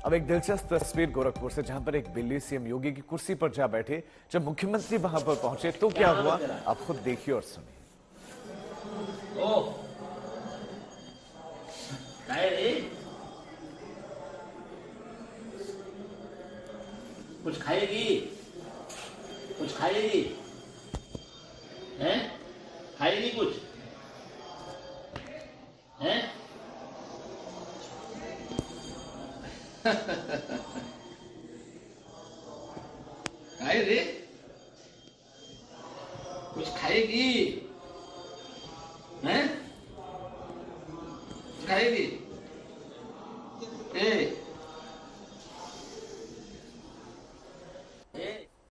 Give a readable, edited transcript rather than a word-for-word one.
अब एक दिलचस्प तस्वीर गोरखपुर से, जहां पर एक बिल्ली सीएम योगी की कुर्सी पर जा बैठे। जब मुख्यमंत्री वहां पर पहुंचे तो क्या हुआ, आप खुद देखिए और सुनिए। कुछ खाएगी? कुछ खाएगी? हैं? खाएगी कुछ? हैं? खाए रे? कुछ खाएगी? हैं? खाएगी?